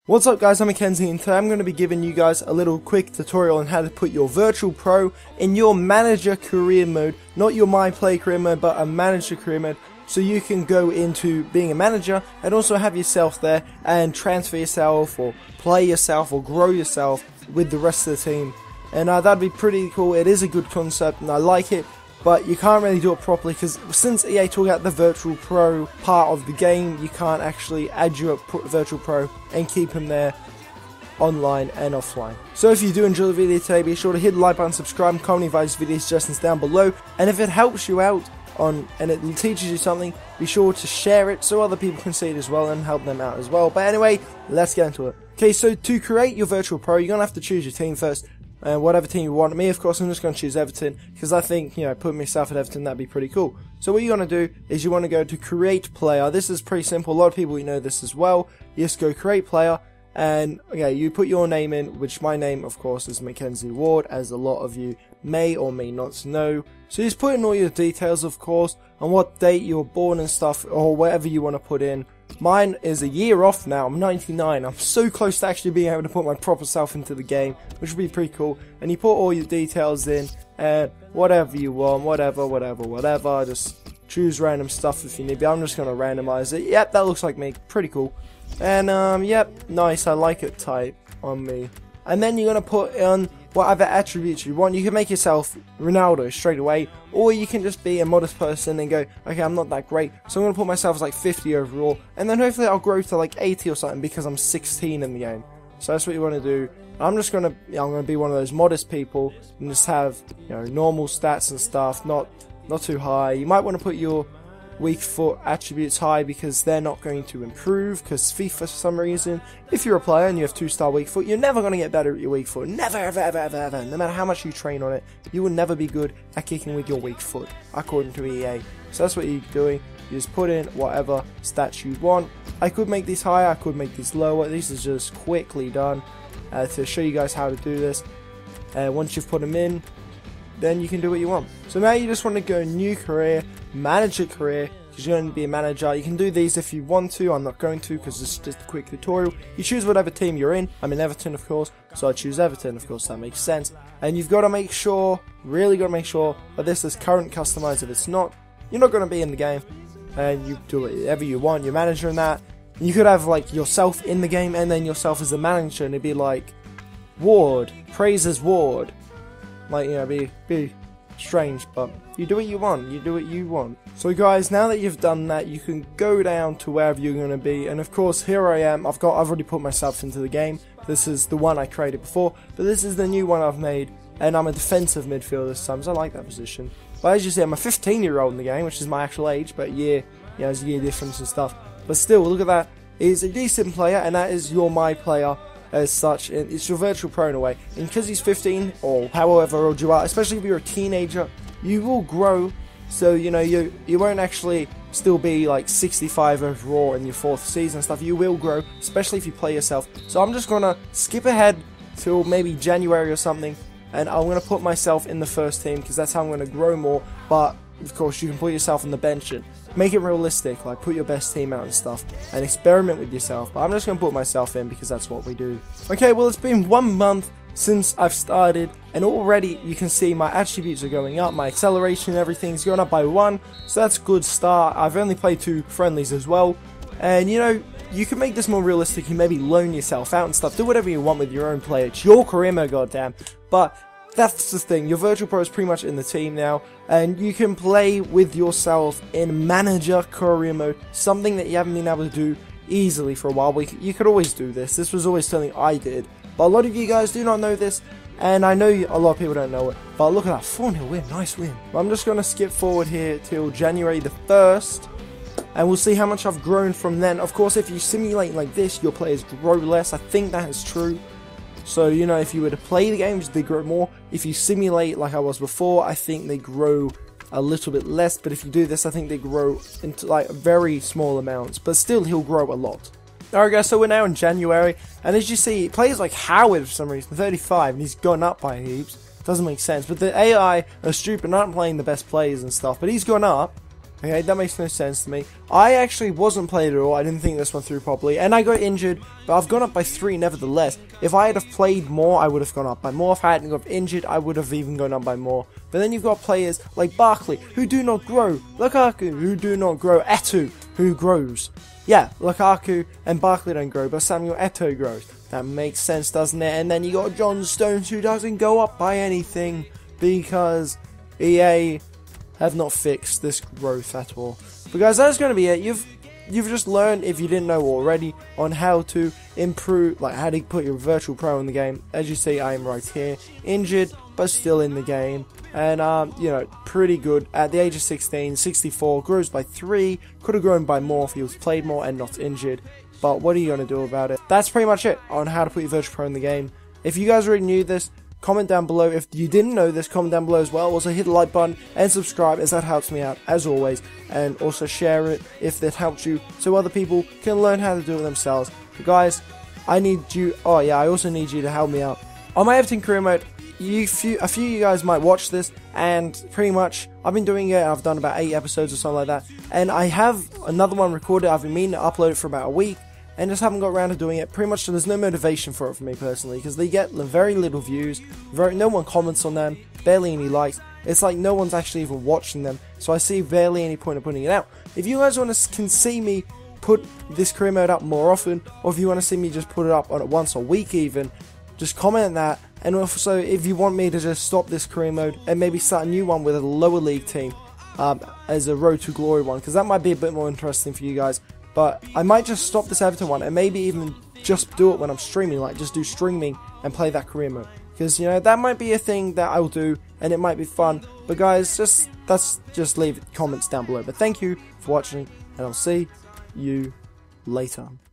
What's up guys, I'm Mackenzie and today I'm going to be giving you guys a little quick tutorial on how to put your Virtual Pro in your Manager career mode. Not your My Play career mode, but a Manager career mode. So you can go into being a manager and also have yourself there and transfer yourself or play yourself or grow yourself with the rest of the team. And that'd be pretty cool. It is a good concept and I like it. But you can't really do it properly because since EA took out the Virtual Pro part of the game, you can't actually add your Virtual Pro and keep him there online and offline. So if you do enjoy the video today, be sure to hit the like button, subscribe, and comment advice video suggestions down below. And if it helps you out and it teaches you something, be sure to share it so other people can see it as well and help them out as well. But anyway, let's get into it. Okay, so to create your Virtual Pro, you're going to have to choose your team first. Whatever team you want. Me, of course, I'm just going to choose Everton because I think, putting myself at Everton, that'd be pretty cool. So what you're going to do is you want to go to create player. This is pretty simple. A lot of people know this as well. You just go create player and you put your name in, which my name, of course, is Mackenzie Ward, as a lot of you may or may not know. So you just put in all your details, of course, on what date you were born and stuff, or whatever you want to put in. Mine is a year off now. I'm 99. I'm so close to actually being able to put my proper self into the game, which would be pretty cool. And you put all your details in, and whatever you want, whatever. Just choose random stuff if you need. But I'm just gonna randomize it. Yep, that looks like me. Pretty cool. And yep, nice. I like it type on me. And then you're gonna put on whatever attributes you want. You can make yourself Ronaldo straight away, or you can just be a modest person and go, okay, I'm not that great, so I'm going to put myself as like 50 overall, and then hopefully I'll grow to like 80 or something because I'm 16 in the game. So that's what you want to do. I'm going to be one of those modest people and just have, normal stats and stuff, not too high. You might want to put your weak foot attributes high because they're not going to improve, because FIFA, for some reason, if you're a player and you have 2-star weak foot, you're never going to get better at your weak foot. Never, ever. No matter how much you train on it, you will never be good at kicking with your weak foot, according to EA. So that's what you're doing. You just put in whatever stats you want. I could make these higher, I could make these lower. This is just quickly done to show you guys how to do this. Once you've put them in, then you can do what you want. So now you just want to go new career, manager career, because you're going to be a manager. You can do these if you want to. I'm not going to because it's just a quick tutorial. You choose whatever team you're in. I'm in Everton, of course, so I choose Everton. Of course, that makes sense. And you've got to make sure, really got to make sure that this is current customized. If it's not, you're not going to be in the game. And you do whatever you want. You're manager in that. You could have like yourself in the game and then yourself as a manager, and it'd be like Ward praises Ward. Like, be strange, but you do what you want. So guys, now that you've done that, you can go down to wherever you're going to be, and of course here I am. I've already put myself into the game. This is the one I created before, but this is the new one I've made, and I'm a defensive midfielder this time, so I like that position. But as you see, I'm a 15-year-old in the game, which is my actual age, but there's a year difference and stuff. But still, look at that. He's a decent player, and that is your My Player as such. It's your Virtual Pro in a way, and because he's 15 or however old you are, especially if you're a teenager, you will grow. So you won't actually still be like 65 overall in your 4th season and stuff. You will grow, especially if you play yourself. So I'm just gonna skip ahead till maybe January or something, and I'm gonna put myself in the first team because that's how I'm gonna grow more. But of course, you can put yourself on the bench and make it realistic, like put your best team out and stuff, and experiment with yourself. But I'm just going to put myself in because that's what we do. Okay, well, it's been 1 month since I've started, and already you can see my attributes are going up, my acceleration and everything's going up by 1, so that's a good start. I've only played 2 friendlies as well, and you can make this more realistic. You maybe loan yourself out and stuff, do whatever you want with your own play. It's your career mode, goddamn. But that's the thing, your Virtual Pro is pretty much in the team now, and you can play with yourself in Manager career mode, something that you haven't been able to do easily for a while. You could always do this. This was always something I did, but a lot of you guys do not know this, and I know a lot of people don't know it. But look at that 4-0 win, nice win. I'm just going to skip forward here till January the 1st, and we'll see how much I've grown from then. Of course, if you simulate like this, your players grow less. I think that is true. So, if you were to play the games, they grow more. If you simulate like I was before, I think they grow a little bit less. But if you do this, I think they grow into like very small amounts. But still, he'll grow a lot. Alright guys, so we're now in January. And as you see, players like Howard for some reason, 35, and he's gone up by heaps. Doesn't make sense. But the AI are stupid, not playing the best players and stuff. But he's gone up. Okay, that makes no sense to me. I actually wasn't played at all. I didn't think this one through properly, and I got injured, but I've gone up by 3 nevertheless. If I had have played more, I would have gone up by more. If I hadn't got injured, I would have even gone up by more. But then you've got players like Barkley, who do not grow, Lukaku, who do not grow, Eto'o, who grows. Yeah, Lukaku and Barkley don't grow, but Samuel Eto'o grows. That makes sense, doesn't it? And then you got John Stones, who doesn't go up by anything, because EA have not fixed this growth at all. But guys, that's going to be it. You've just learned, if you didn't know already, on how to improve, like how to put your virtual pro in the game. As you see, I am right here, injured but still in the game, and you know, pretty good. At the age of 16, 64, grows by 3. Could have grown by more if he was played more and not injured. But what are you going to do about it? That's pretty much it on how to put your virtual pro in the game. If you guys already knew this, comment down below. If you didn't know this, comment down below as well. Also hit the like button and subscribe, as that helps me out as always. And also share it if that helps you, so other people can learn how to do it themselves. But guys, I need you. Oh yeah, I also need you to help me out on my Everton career mode. A few of you guys might watch this, and pretty much I've been doing it. I've done about 8 episodes or something like that, and I have another one recorded. I've been meaning to upload it for about a week, and just haven't got around to doing it. Pretty much there's no motivation for it for me personally, because they get very little views, no one comments on them, barely any likes. It's like no one's actually even watching them, so I see barely any point of putting it out. If you guys want to can see me put this career mode up more often, or if you want to see me just put it up on it once a week even, just comment on that. And also, if you want me to just stop this career mode and maybe start a new one with a lower league team, as a Road to Glory one, because that might be a bit more interesting for you guys. But I might just stop this Everton one and maybe even just do it when I'm streaming, like just do streaming and play that career mode. Because, you know, that might be a thing that I'll do and it might be fun. But guys, just leave comments down below. But thank you for watching, and I'll see you later.